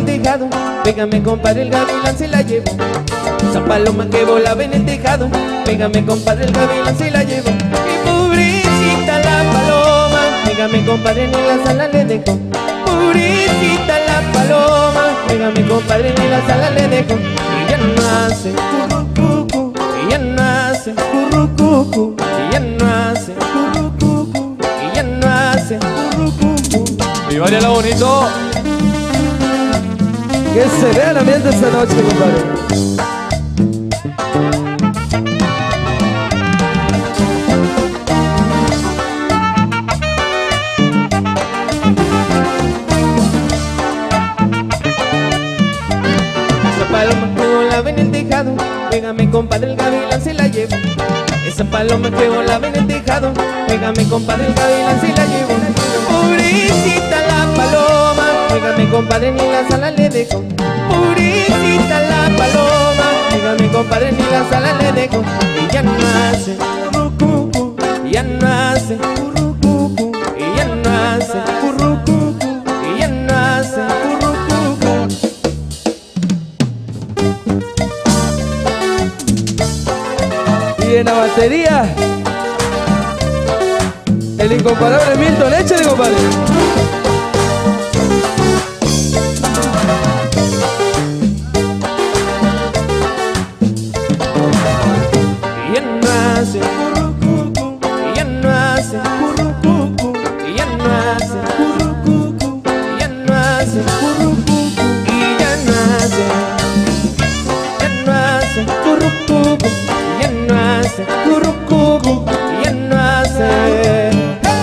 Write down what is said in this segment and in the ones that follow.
tejado. Pégame compadre, el gavilán se la llevo. Esa paloma que volaba en el tejado. Pégame compadre, el gavilán se la llevo. Y pobrecita la paloma, pégame compadre, ni la sala le dejo. Pobrecita la paloma, pégame compadre, ni la sala le dejo. Ella no hace currucucu, ella no hace currucucu, ella no hace currucucu, ella no hace currucucu. Y vaya lo bonito. Que se vea el ambiente esta noche, compadre. Paloma que volaba en el tejado, pégame compadre, el gavilán se la llevo. Esa paloma que volaba en el tejado, pégame compadre, el gavilán se la llevo. Pobrecita la paloma, pégame compadre, ni la sala le dejo. Pobrecita la paloma, pégame compadre, ni la sala le dejo. Ella no hace currucucu, ella no hace currucucu, ella no hace currucucu, ella no hace currucucu. Y en la batería, el incomparable Milton. Échale, compadre. Ella no hace currucucu, ella no hace currucucu, ella no hace currucucu, ella no hace currucucu, ella no hace currucucu, ella no hace currucucu, ella no hace.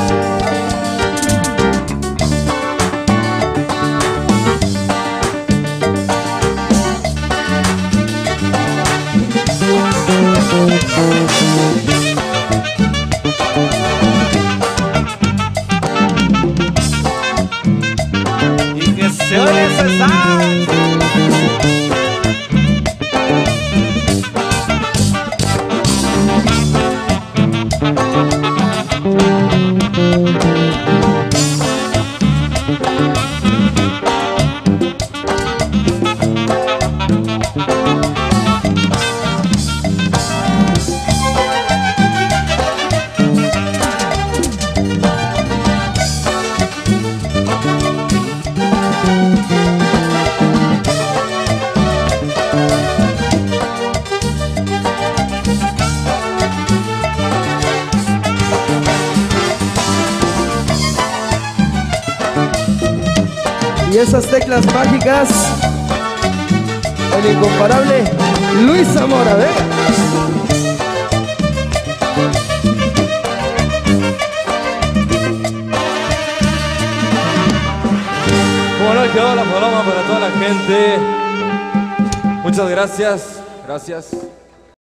Y que se oye ese sax. Y esas teclas mágicas, el incomparable Luis Zamora, ¿ve? Bueno, quedó la paloma para toda la gente. Muchas gracias. Gracias.